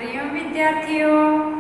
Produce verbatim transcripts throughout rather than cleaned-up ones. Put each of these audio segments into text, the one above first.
હરિઓમ વિદ્યાર્થીઓ,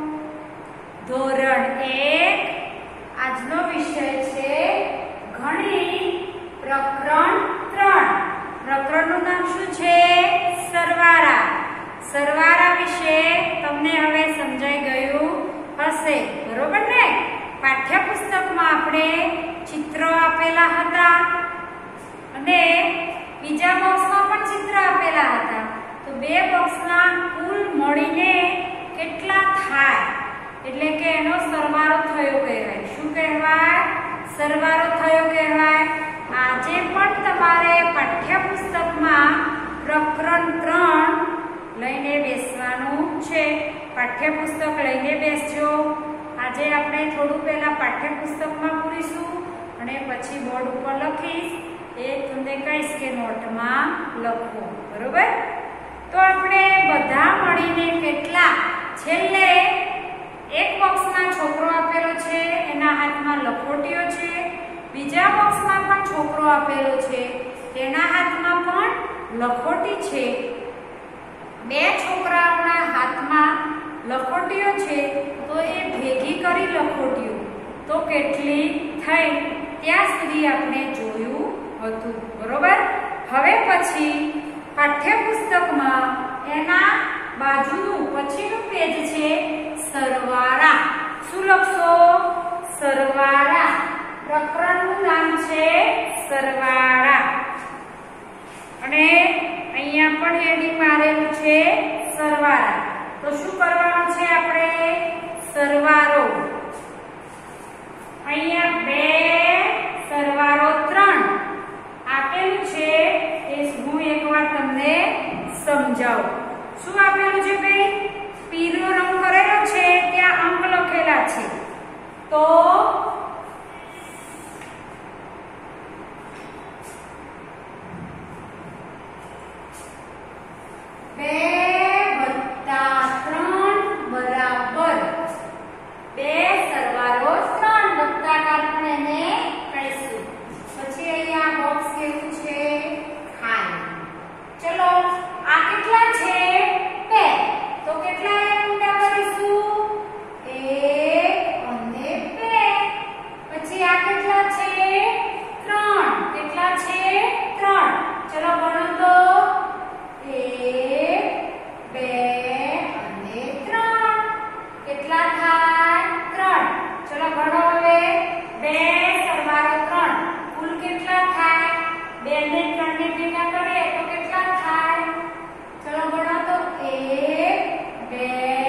ધોરણ એક આજનો વિષય છે ગણિત પ્રકરણ ત્રણ. પ્રકરણનું નામ શું છે? સરવાળા. સરવાળા વિશે તમને હવે સમજાઈ ગયું હશે, બરોબર ને? પાઠ્યપુસ્તકમાં આપણે ચિત્રો આપેલા હતા અને બીજા બોક્સમાં પણ ચિત્ર આપેલા હતા. તો બે બોક્સના કુલ મળીને કેટલા થાય એટલે કે એનો સરવાળો થયો કહેવાય. શું કહેવાય? સરવાળો થયો કહેવાય. આજે પણ તમારે પાઠ્યપુસ્તકમાં પ્રકરણ ત્રણ લઈને બેસવાનું છે. પાઠ્યપુસ્તક લઈને બેસજો. આજે આપણે થોડું પહેલા પાઠ્યપુસ્તકમાં પૂરીશું અને પછી બોર્ડ ઉપર લખીશ. એ તમને કહીશ કે નોટમાં લખો, બરોબર? તો આપણે બધા મળીને કેટલા, છેલ્લે એક બોક્સમાં છોકરો આપેલો છે, એના હાથમાં લખોટીઓ છે. બીજા બોક્સમાં પણ છોકરો આપેલો છે, તેના હાથમાં પણ લખોટી છે. બે છોકરાઓના હાથમાં લખોટીઓ છે, તો એ ભેગી કરી લખોટીઓ તો કેટલી થઈ ત્યાં સુધી આપણે જોયું હતું, બરોબર? હવે પછી પાઠ્યપુસ્તકમાં એના બાજુનું પછીનું પેજ છે સરવાળા. શું લખશો? સરવાળા. પ્રકરણનું નામ છે સરવાળા અને અહીંયા પણ હેડિંગ મારેલું છે સરવાળા. તો શું કરવાનું છે આપણે? સરવાળો. અહીંયા બે સરવાળો ત્રણ આપેલું છે, એ હું એકવાર તમને સમજાવું. શું આપેલું છે ભાઈ? પીળો રંગ કરેલો છે, ત્યાં અંક લખેલા છે. તો બે વત્તા ત્રણ બરાબર બે સરવાળો ત્રણ. વત્તાકાર પણ એને કહીશું. પછી અહીંયા બોક્સ કેવું છે? ખાલી. ચલો, આ કેટલા છે? બે. તો કેટલા ઊંડા કરીશું? એક અને બે. પછી આ કેટલા છે? ત્રણ. કેટલા છે? ત્રણ. ચલો ગણો તો. એક, બે અને ત્રણ. કેટલા થાય? ત્રણ. ચલો ગણો હવે. બે સરવાળો ત્રણ. કુલ કેટલા થાય? બે ને ત્રણ ને ભેગા કરીએ તો કેટલા થાય? ચલો ગણો તો. એક, બે,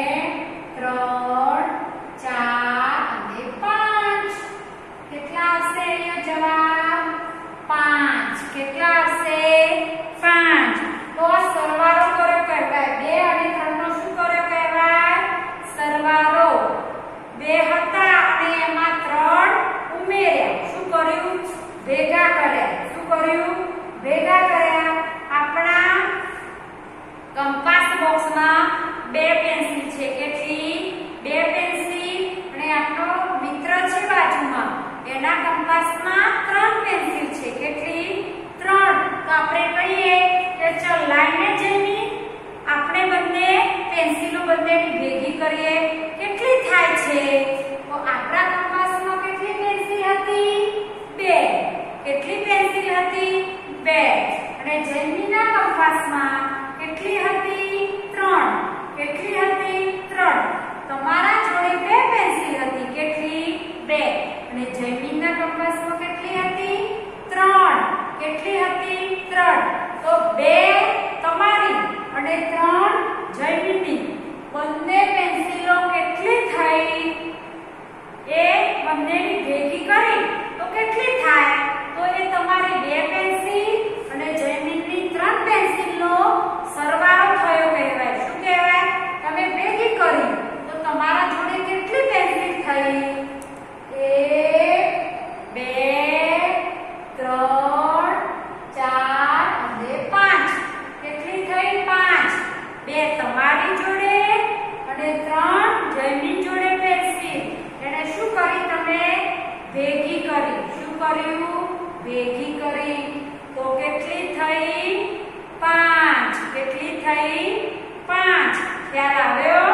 ત્રણ, ચાર અને પાંચ. કેટલા આવશે અહીંયા જવાબ? પાંચ. કેટલા આવશે? પાંચ. તો આ સરવાળો કર્યો કહેવાય. બે અને ત્રણ નો શું કર્યો કહેવાય? સરવાળો. બે હતા અને એમાં ત્રણ ઉમેર્યા. શું કર્યું? ભેગા કર્યા. શું કર્યું? ભેગા કર્યા. આપણા કંપાસ બોક્સમાં બે પેન્સિલ છે. કેટલી? બે પેન્સિલ. અને આપણો મિત્ર છે બાજુમાં, એના કંપાસમાં ત્રણ પેન્સિલ છે. કેટલી? ત્રણ. તો આપણે કહીએ કે ચલ લાઈને જઈને આપણે બંને પેન્સિલો બંનેની ભેગી કરીએ. કેટલી થાય છે? તો આપણા કંપાસમાં કેટલી પેન્સિલ હતી? બે. કેટલી પેન્સિલ હતી? બે. અને જૈનીના કંપાસમાં કેટલી હતી? ત્રણ. કેટલી હતી? ત્રણ. તમારા જોડે બે પેન્સિલ હતી. કેટલી? બે. અને જૈનીના કંપાસમાં કેટલી હતી? ત્રણ. કેટલી હતી? ત્રણ. તો બે તમારી અને ત્રણ જૈનીની. બંને પેન્સિલો કેટલી થઈ? એ બંનેની ભેગી કરી તો કેટલી થાય? તો એ તમારી બે પેન્સિલ અને જૈનીની ત્રણ પેન્સિલનો સરવાળો થયો કહેવાય. શું કહેવાય? તમે ભેગી કરી તો તમારા જોડે કેટલી પેન્સિલ થઈ? એક, બે, ત્રણ, ચાર અને પાંચ. કેટલી થઈ? પાંચ. બે તમારી જોડે અને ત્રણ જયની જોડે પેન્સિલ. એને શું કરી? તમે ભેગી કરી. શું કર્યું? ભેગી કરી. તો કેટલી થઈ? પાંચ. કેટલી થઈ? પાંચ. ખ્યાલ આવ્યો?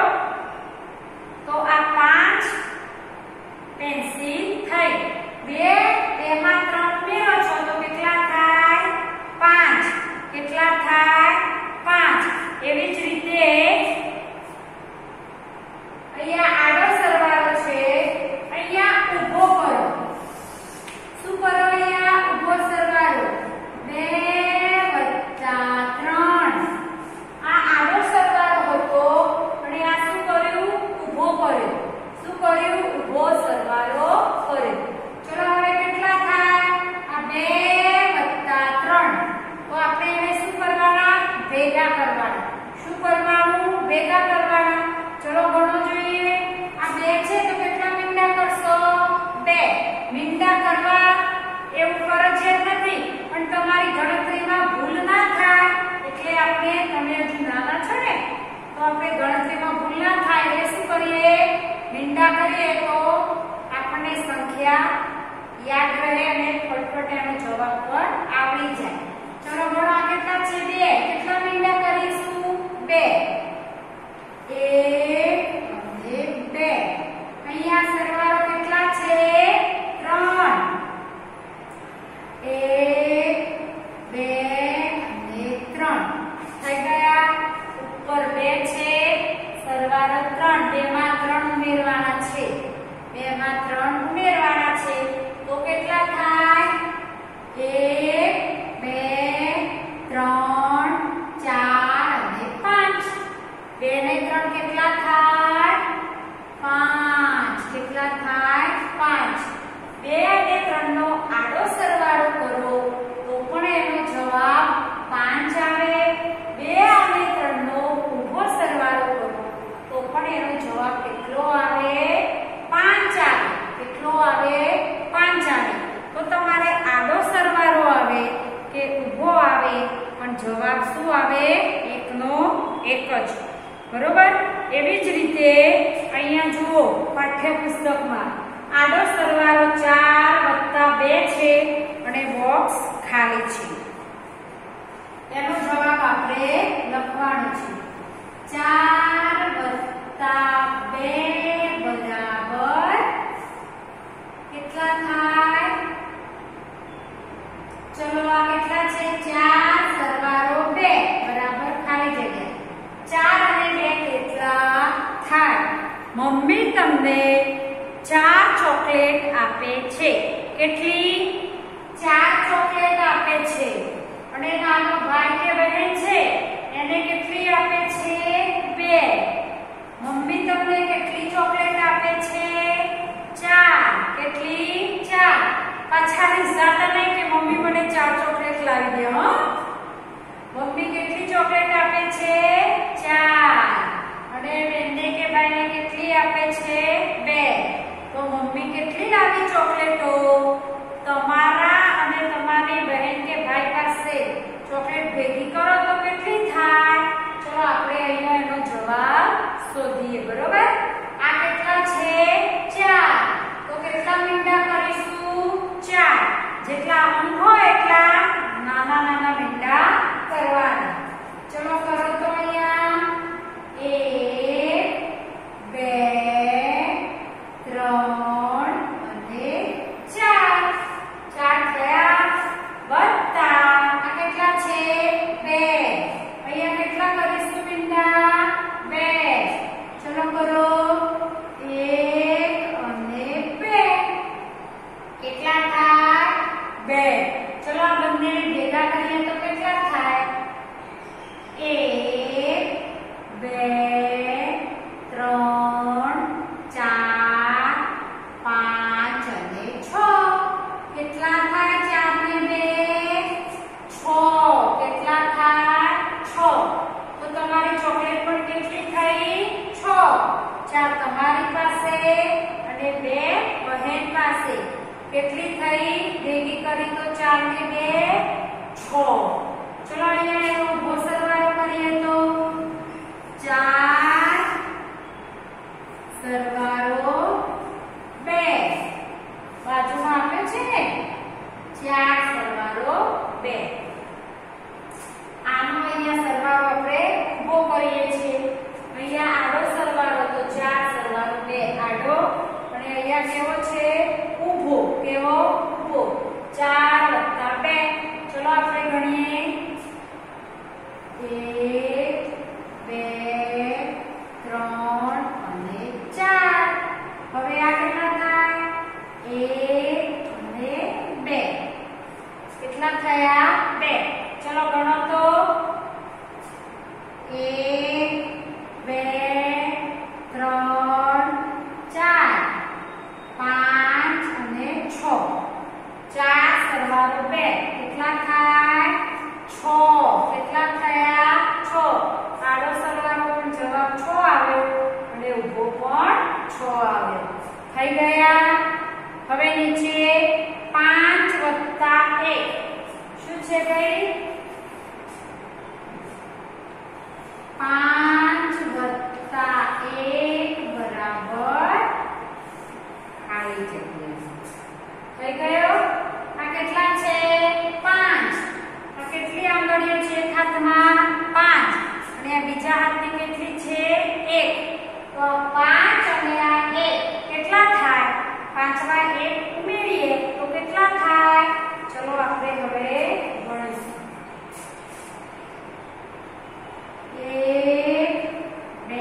ભેગા કરવાના. ચલો ગણો જોઈએ. આ બે છે તો કેટલા મીંડા કરશો? બે. મીંડા કરવા એવું ફરજિયાત નથી, પણ તમારી ગણતરીમાં ભૂલ ના થાય એટલે આપણે, તમે હજુ નાના છો ને તો આપણે ગણતરીમાં ભૂલ ના થાય એટલે શું કરીએ? મીંડા કરીએ તો આપણને સંખ્યા યાદ રહે અને ફટફટ એનો જવાબ પણ આવડી જાય. ચલો ગણો. આ કેટલા છે? બે. કેટલા મીંડા કરીશું? બે. એક અને બે. અહીંયા સરવાળો કેટલા છે? ત્રણ. એક, બે અને ત્રણ થઈ ગયા. ઉપર બે છે, સરવાળો ત્રણ. બે માં ત્રણ ઉમેરવાના છે. બે માં ત્રણ ઉમેરવાના છે તો કેટલા થાય? એક, બે, ત્રણ, ચાર અને પાંચ. બે ને ત્રણ કેટલા થાય? પાંચ. કેટલા થાય? પાંચ. બે અને ત્રણ નો આડો સરવાળો કરો તો પણ એનો જવાબ પાંચ આવે. બે અને ત્રણ નો ઊભો સરવાળો કરો તો પણ એનો જવાબ કેટલો આવે? પાંચ આવે. કેટલો આવે? પાંચ આવે. તો તમારે આડો સરવાળો આવે કે ઊભો આવે પણ જવાબ શું આવે? એકનો એક જ. બરોબર? એવી જ રીતે અહીંયા જુઓ પાઠ્યપુસ્તકમાં આડો સરવાળો ચાર વત્તા બે છે અને બોક્સ ખાલી છે. એનો જવાબ આપણે લખવાનો છે. ચાર વત્તા બે બરાબર કેટલા થાય? ચલો આ કેટલા છે? ચાર સરવાળો બે બરાબર ખાલી જગ્યા. ચાર અને બે કેટલા થાય? મમ્મી તમને ચાર ચોકલેટ આપે છે. કેટલી? ચાર ચોકલેટ આપે છે. અને નાનો ભાઈ કે બહેન છે એને કેટલી આપે છે? બે. મમ્મી તમને કેટલી ચોકલેટ આપે છે? ચાર. કેટલી? ચાર. પાછાની જાતા નહીં કે મમ્મી મને ચાર ચોકલેટ લાવી દે. હો, મમ્મી કેટલી ચોકલેટ આપે છે? ચાર. અને બેનને કે ભાઈને કેટલી આપે છે? બે. તો મમ્મી કેટલી લાવી ચોકલેટો? તમારા અને તમારી બહેન કે ભાઈ પાસે ચોકલેટ ભેગી કરો તો કેટલી થાય? ચલો આપણે અહીંયા એનો જવાબ શોધીએ. બરોબર? આ કેટલા છે? ચાર. તો કેટલા મીંડા કરીશું? ચાર. જેટલા અંક હોય એટલા નાના નાના મીંડા કરવાના. ચલો કરો તો અહીંયા એક, બે, ત્રણ અને ચાર. ચાર થયા. વત્તા આ કેટલા છે? બે. અહીંયા કેટલા કરીશું મીંડા? બે. ચલો કરો. એક અને બે. કેટલા થાય? બે. ચલો આ બંને ભેગા કરીએ તો કેટલા થાય? એક, બે, ત્રણ, ચાર, પાંચ અને છ. કેટલા થાય? ચાર ને બે છ. કેટલા થાય? છ. તો તમારી ચોકલેટ પણ કેટલી થઈ? છ. ચાર તમારી પાસે અને બે બહેન પાસે. કેટલી થઈ? ભેગી કરી તો ચાર ને બે છ. ચલો અહીંયા એનો ઊભો સરવાળો કરીએ તો ચાર સરવાળો બે. બાજુમાં આપ્યો છે ને ચાર સરવાળો બે. આનો અહીંયા સરવાળો આપણે ઊભો કરીએ છીએ. અહીંયા આડો સરવાળો તો ચાર સરવાળો બે આડો અને અહીંયા કેવો છે? ઊભો. કેવો? ઊભો. ચાર વત્તા બે. ચલો આપણે ગણીએ. એક, બે, ત્રણ અને ચાર. હવે આ કેટલા થાય? એક અને બે. કેટલા થયા? બે. ચલો ગણો તો એક, બે, ત્રણ, ચાર, પાંચ અને છ. ચાર સરવાળો બે કેટલા થાય? છ. કેટલા થયા? છ. આડો સરવાળો પણ જવાબ થઈ? પાંચ વત્તા એક બરાબર ખાલી જગ્યા થઈ ગયો. આ કેટલા છે? પાંચ. આ કેટલી આંગળીઓ છે એક હાથમાં? પાંચ. અને આ બીજા હાથની કેટલી છે? એક. તો પાંચ અને આ એક કેટલા થાય? પાંચમાં એક ઉમેરીએ તો કેટલા થાય? ચલો આપણે હવે ગણીશું. એક, બે,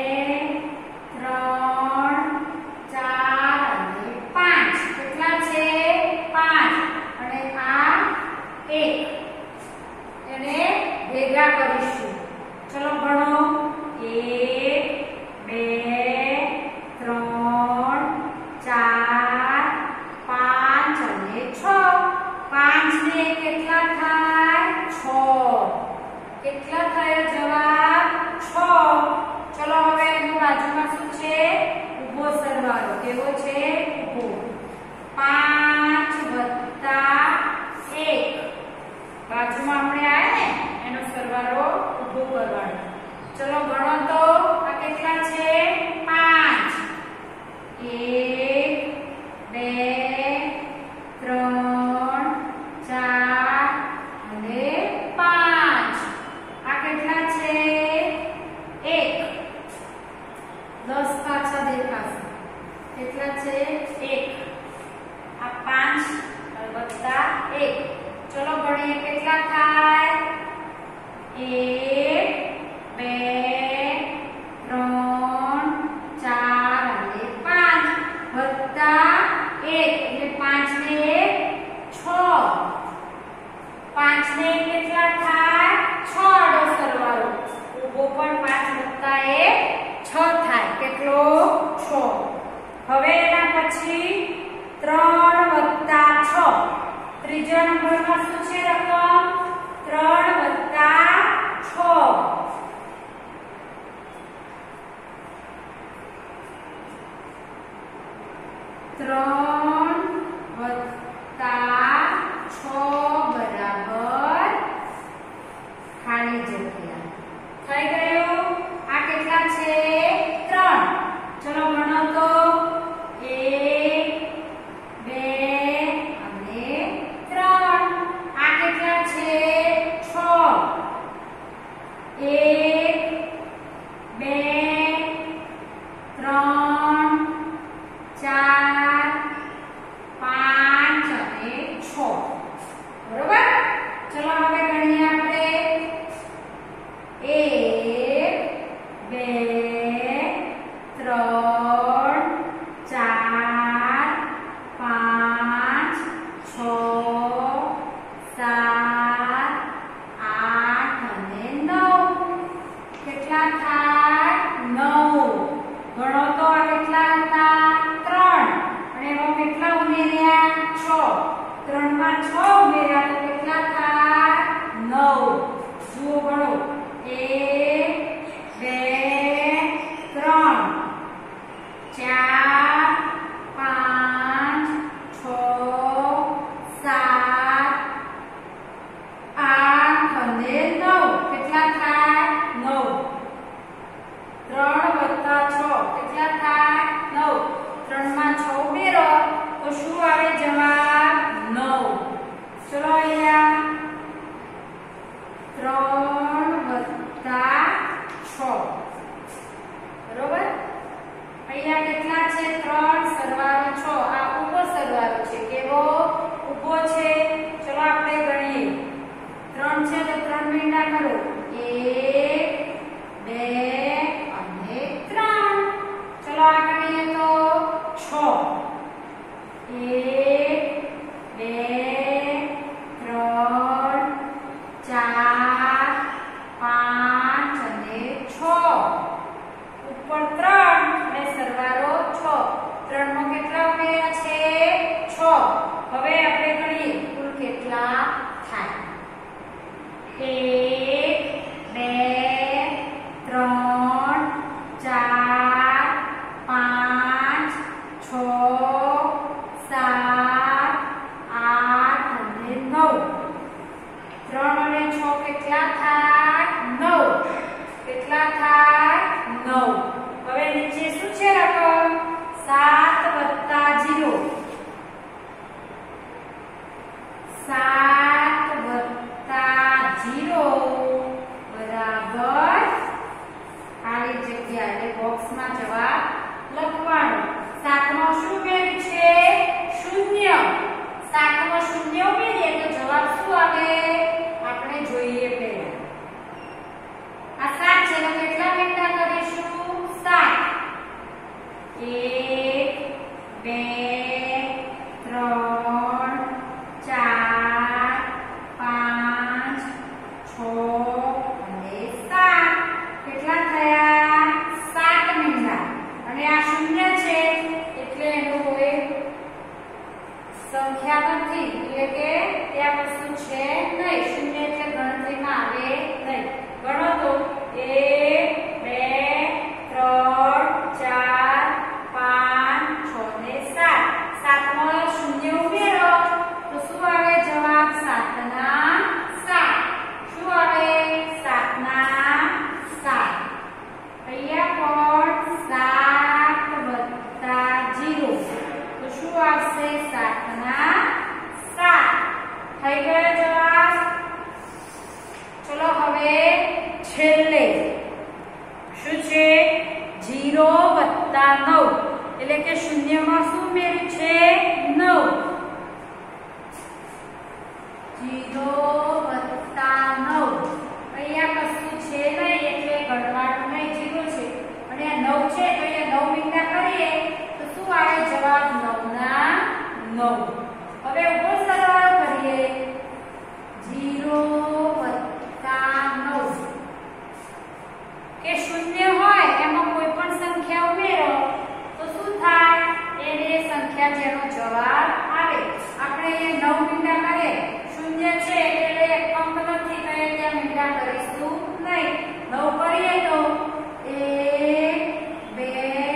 ત્રણ, ચાર અને પાંચ. કેટલા છે? પાંચ. અને આ એક. એને ભેગા કરીશું. ચલો ગણો. એક, બે, ત્રણ, ચાર, પાંચ અને છ. પાંચ ને કેટલા થાય? છ. કેટલા થયો જવાબ? છ. ચલો હવે એની બાજુમાં શું છે? ઊભો સરવાળો. કેવો છે? ઊભો. પાંચ વત્તા એક. બાજુમાં આપણે આયા ને એનો સરવાળો ઊભો કરવાનો. ચલો ગણો તો. આ કેટલા છે? પાંચ. એક, બે, ત્રણ, ચાર અને પાંચ. આ કેટલા છે? એક. દસ પાછા દેખાશે. કેટલા છે? એક. આ પાંચ વત્તા એક. ચલો ગણીએ કેટલા થાય? એક, બે, ત્રણ, ચાર અને પાંચ વત્તા એક એટલે પાંચ ને એક છ. પાંચ ને કેટલા થાય? છ નો સરવાળો. ઊભો પણ પાંચ વત્તા એક છ થાય. કેટલો? છ. હવે એના પછી ત્રણ વત્તા છ. ત્રીજા નંબરમાં શું છે રકમ? ત્રણ વત્તા છ. ત્રણ વત્તા છ બરાબર ખાલી જગ્યા થઈ ગયું. આ કેટલા છે? ત્રણ. ચલો ગણો તો. એક, બે અને ત્રણ. આ કેટલા છે? છ. એક, બે, ત્રણ, ચાર, પાંચ અને છ. બરોબર. ચલો હવે ગણીએ આપણે. એક, બે, ત્રણ, ચાર, પાંચ, છ, સાત, આઠ અને નવ. કેટલા થાય? નવ. ગણો તો. આ કેટલા હતા? ત્રણ. અને એમાં કેટલા ઉમેર્યા? છ. ત્રણ માં છ ઉમેર્યા તો કેટલા થાય? નવ. જુઓ ગણો. એક, બે, ત્રણ, ચાર, પાંચ, છ, સાત, આઠ અને નવ. કેટલા થાય? નવ. ત્રણ વત્તા છ કેટલા થાય? નવ. ત્રણ માં છ ઉમેરો તો શું આવે જવાબ? નવ. ચલો અહીંયા ત્રણ વત્તા છ. બરોબર. અહીંયા કેટલા છે? ત્રણ સરવાળો છ. આ ઊભો સરવાળો છે. કેવો? ઊભો છે. ચલો આપણે ગણીએ. ત્રણ છે તો ત્રણ મીંડા કરો. એક, બે અને ત્રણ. ચલો આ ગણીએ તો છ. એક, બે, ત્રણ, ચાર, પાંચ અને છ. ઉપર ત્રણ અને સરવાળો છ. ત્રણ નો કેટલા ઉમેર્યા છે? છ. હવે આપણે ગણીએ કુલ કેટલા થાય. એક, બે, ત્રણ, ચાર, પાંચ, છ, સાત, આઠ અને નવ. ત્રણ અને છ કેટલા થાય? નવ. કેટલા થાય? નવ. હવે નીચે શું છે રકમ? સાત વત્તા ઝીરો. સાત વત્તા ઝીરો બરાબર ખાલી જગ્યા એટલે બોક્સમાં જવાબ લખવાનો. સાતમો શું ઉમેર્યું છે? શૂન્ય. સાતમો શૂન્ય ઉમેરીએ તો જવાબ શું આવે? આપણે જોઈએ પહેલા. આ સાત છે તો કેટલા મીંડા કરીશું? સાત. એક બે ત્રણ ચાર પાંચ છ અને સાત. કેટલા થયા? સાત મીંડા. અને આ શૂન્ય છે એટલે એનો કોઈ સંખ્યા નથી, એટલે કે ત્યાં વસ્તુ છે નહીં. શૂન્ય એટલે ગણતરીમાં આવે નહીં. ગણો તો એક બે ત્રણ ચાર પાંચ છ ને સાત. સાતમો શૂન્ય ઉમેરો તો શું આવે જવાબ? સાત ના સાત. શું આવે? સાત ના સાત. અહીંયા પણ સાત વત્તા ઝીરો તો શું આવશે? સાત ના સાત. થઈ ગયો જવાબ. ચલો હવે છેલ્લે શું છે? ઝીરો વત્તા નવ એટલે કે શૂન્યમાં શું ઉમેર્યું છે? નવ. ઝીરો વત્તા નવ. અહીંયા કશું છે નહીં એટલે ગણવાનું નહીં, ઝીરો છે. અને આ નવ છે તો અહીંયા નવ મીંડા કરીએ તો શું આવે જવાબ? નવ ના નવ. હવે ઉભો સરવાળો કરીએ. ઝીરો વત્તા નવ કે શૂન્ય હોય એમાં કોઈ પણ સંખ્યા ઉમેરો તો શું થાય? એને સંખ્યા જેનો જવાબ આવે. આપણે અહીંયા નવ મીંડા કરીએ, શૂન્ય છે એટલે એક અંક નથી તો એ ત્યાં મીંડા કરીશું નહીં. નવ કરીએ તો એક બે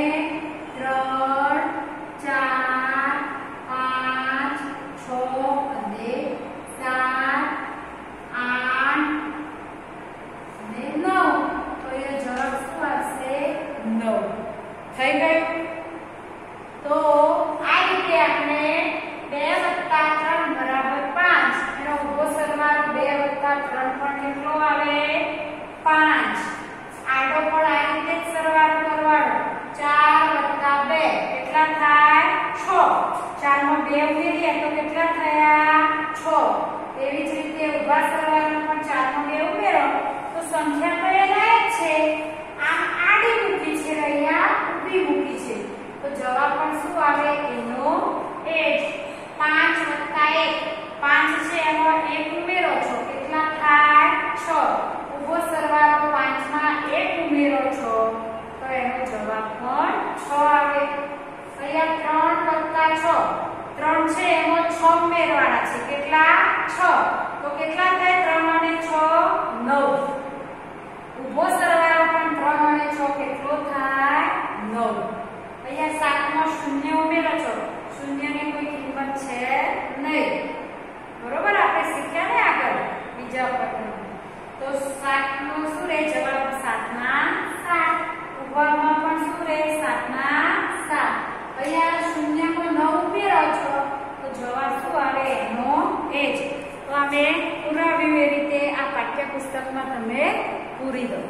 ત્રણ ચાર પાંચ છ અને સાત આઠ અને નવ. તો એ જવાબ શું આવશે? નવ. થઈ ગયું. તો આ રીતે આપણે બે વત્તા ત્રણ બરાબર પાંચ એનો ઉભો સરવાળો બે વત્તા ત્રણ પણ કેટલો આવે? પાંચ. આડો પણ આ રીતે જ સરવાળો કરવાનો. ચાર વત્તા બે કેટલા થાય? છ. ચાર માં બે ઉમેરીએ તો કેટલા થયા? છ. એવી જ રીતે ઉભા સરવાળો પણ ચાર માં બે ઉમેરો તો સંખ્યા તો એ લાયક છે. આમ આડી મૂકી છે, અહીંયા ઊભી મૂકી છે તો જવાબ પણ શું આવે? એનો એ જ. પાંચ વત્તા એક. પાંચ છે એમાં એક ઉમેરો છો કેટલા થાય? છ. ઉભો સરવાળો પાંચ માં એક ઉમેરો છો તો એનો જવાબ પણ છ આવે. અહીંયા ત્રણ વત્તા છ. ત્રણ છે એમાં છ ઉમેરવાના છે કેટલા? છ. તો કેટલા થાય? ત્રણ અને છ નવ. ઉભો સરવાળો પણ ત્રણ અને છ કેટલો થાય? નવ. અહીંયા સાત માં શૂન્ય ઉમેરો છો, શૂન્યની કોઈ કિંમત છે નહીં. બરોબર? આપણે શીખ્યા ને આગળ બીજા પ્રકરણ. તો સાત નો શું રહે જવાબ? સાત ના સાત. ઉભામાં પણ શું રહે? સાત ના સાત. અહીંયા શૂન્યમાં નવ ઉમેરો છો તો જવાબ શું આવે? એનો એ જ. તો અમે પુરાવ્યું એ રીતે આ પાઠ્યપુસ્તકમાં તમે પૂરી દો.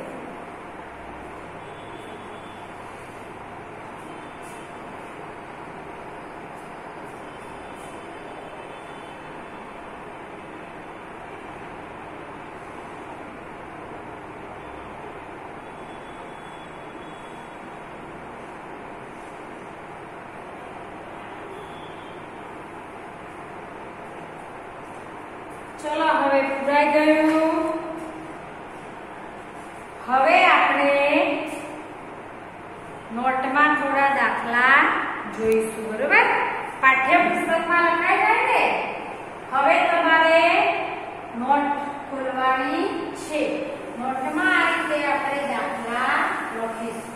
ચલો હવે પૂરાઈ ગયું. હવે આપણે નોટમાં થોડા દાખલા જોઈશું. બરોબર? પાઠ્યપુસ્તકમાં લખાઈ જાય ને. હવે તમારે નોટ ખોલવાની છે. નોટમાં આ રીતે આપણે દાખલા લખીશું.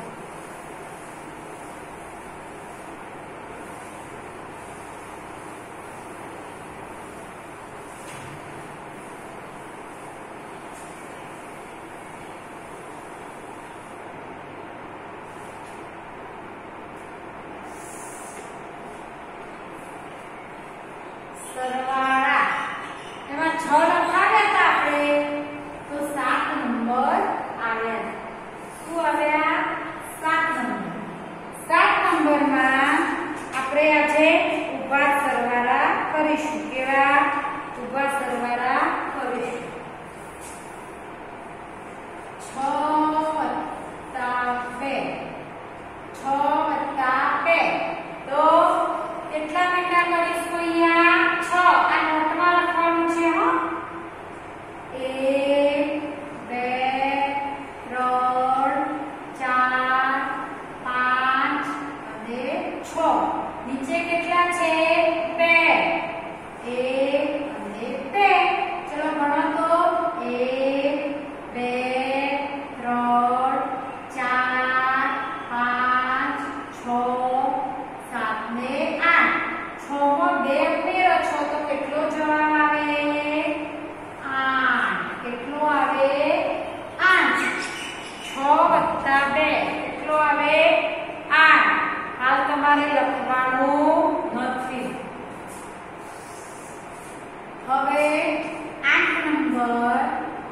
નંબર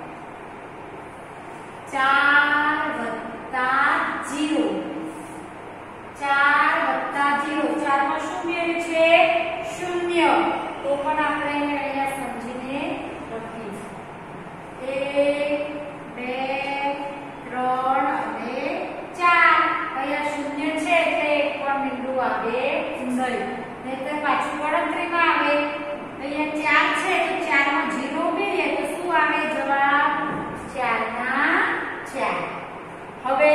ચાર વત્તા જીરો. ચાર વત્તા જીરો. ચાર માં શું મેળવ્યું છે? શૂન્ય. તો પણ આપણે અહીંયા સમજીને લખીશું. એક બે ત્રણ અને ચાર. અહીંયા શૂન્ય છે એટલે એક પણ બિંદુ આવે નહીં, નહીંતર પાછું ગણતરીમાં આવે. અહીંયા ચાર છે તો ચાર માં જીરો ઉમેરીએ તો શું આવે જવાબ? ચાર ના ચાર. હવે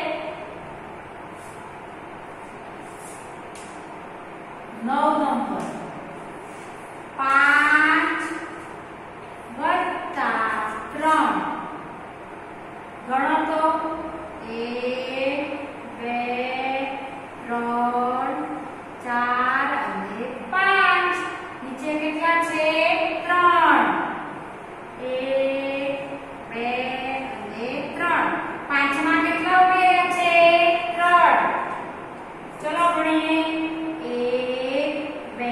નવ નંબર પાંચ વત્તા ત્રણ. ગણો તો એક બે ત્રણ ચાર અને પાંચ. નીચે કેટલા છે? ત્રણ. એક બે અને ત્રણ. પાંચ માં કેટલા ઉમેર્યા છે? ત્રણ. ચલો ગણીએ. એક બે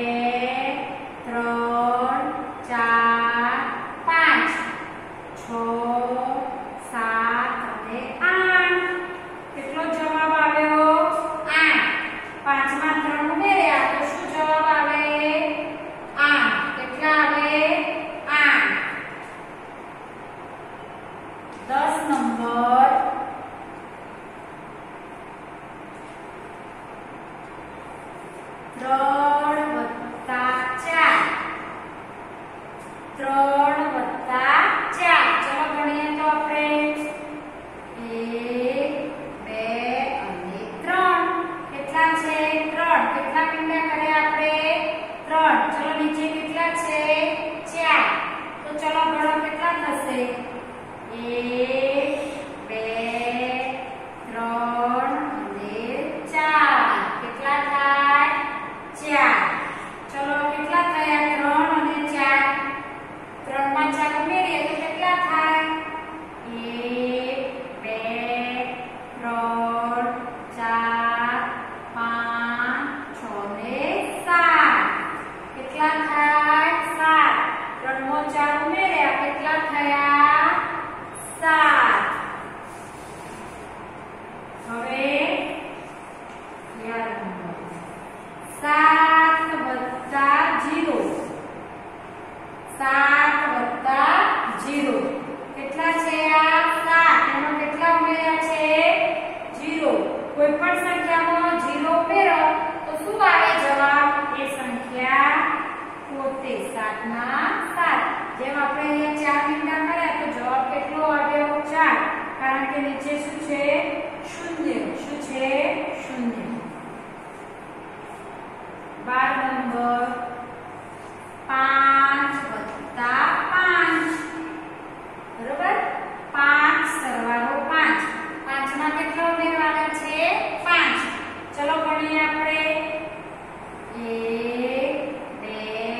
ત્રણ ચાર પાંચ. છ સાત અને આઠ. કેટલો જવાબ આવ્યો? આઠ. પાંચ માં ત્રણ ઉમેર્યા તો શું જવાબ આવે? આઠ. કેટલા આવે? આઠ. દસ નંબર ત્રણ વત્તા ચાર. ત્રણ વત્તા ચાર. ચલો ગણીએ તો આપણે એક બે અને ત્રણ. કેટલા છે? ત્રણ. કેટલા મીંડા કર્યા આપણે? ત્રણ. ચલો નીચે કેટલા છે? ચાર. તો ચલો ગણો કેટલા થશે? એક બે ત્રણ અને ચાર. કેટલા થાય? ચાર. ચલો કેટલા થયા? ત્રણ અને ચાર. ત્રણ માં ચાર ઉમેરીએ તો કેટલા થાય? એક બે ત્રણ ચાર પાંચ છ ને સાત. કેટલા થાય? સાત. ત્રણ માં ચાર ઉમેર્યા કેટલા થયા? સાત. હવે સાત વત્તા જીરો. સાત વત્તા જીરો. કેટલા છે આ? સાત. એમાં કેટલા ઉમેર્યા છે? જીરો. કોઈ પણ સંખ્યામાં જીરો ઉમેરો તો શું આવે જવાબ? એ સંખ્યા પોતે. સાત ના સાત. જેમ આપણે અહીંયા ચાર મીંડા કર્યા તો જવાબ કેટલો આવ્યો? ચાર. કારણ કે નીચે શું છે? શૂન્ય. શું છે? શૂન્ય. બાર નંબર પાંચ વત્તા પાંચ. બરોબર? પાંચ સરવાળો પાંચ. પાંચ માં કેટલા ઉમેરવાના છે? પાંચ. ચલો ગણીએ આપણે. એક બે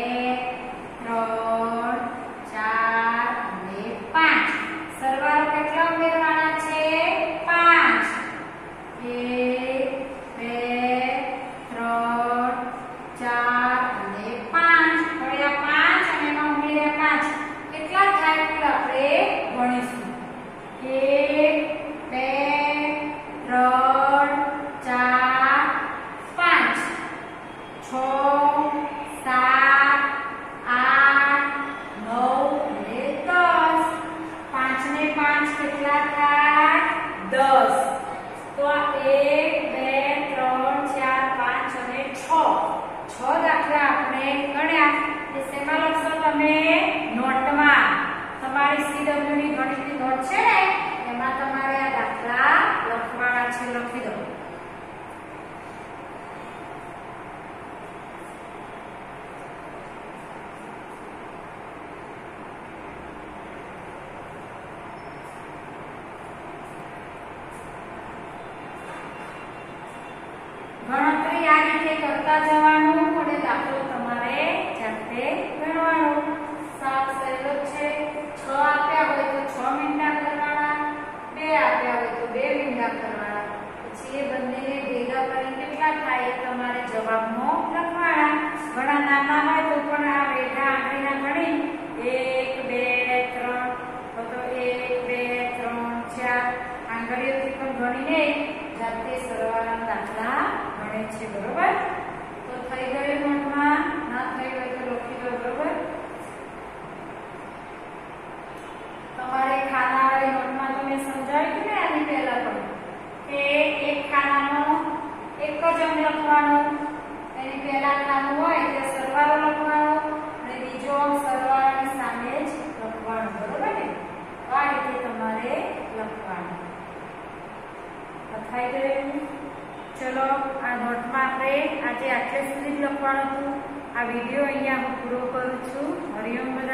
ત્રણ ચાર અને પાંચ. સરવાળો કેટલા ઉમેરવાના છે? પાંચ. એક બે ત્રણ ચાર અને પાંચ. હવે આ પાંચ અને એમાં ઉમેર્યા પાંચ. કેટલા થાય કુલ આપણે ગણીશું. એક બે ત્રણ ચાર પાંચ. છ સાત આઠ નવ અને દસ. પાંચ ને પાંચ કેટલા થાય? દસ. તો આ એક બે ત્રણ ચાર પાંચ અને છ. છ દાખલા આપણે ગણ્યા. એ શેમાં લખશો તમે? નોટમાં. તમારી સીડબ્લ્યુ ની ગણિતની નોટ છે ને એમાં તમારે આ દાખલા લખવાના છે. લખી દો. ગણતરી આ રીતે કરતા જવાનું અને દાખલો તમારે જાતે ગણવાનો. સાવ સહેલો છે. છ આપ્યા હોય તો છ મીંડા કરવાના. બે આપ્યા હોય તો બે મીંડા કરવાના. પછી એ બંનેને ભેગા કરીને કેટલા થાય એ તમારે જવાબમાં લખવાના. ઘણા નાના હોય તો પણ આ બેઠા આંગળીના ગણી એક બે ત્રણ સમજાયું કે આની પહેલા પણ કે એક ખાનાનો એક જ અંક લખવાનો, એની પહેલા ખાનું હોય એટલે સરવાળો લખવાનો અને બીજો અંક સરવાળાની સામે જ લખવાનો, બરોબર ને? આ રીતે તમારે લખવાનું. લખાઈ ગયું? ચલો આ નોટમાં આપણે આજે આટલે સુધી જ લખવાનું હતું. આ વિડીયો અહીંયા હું પૂરો કરું છું. હરિઓમ બધા.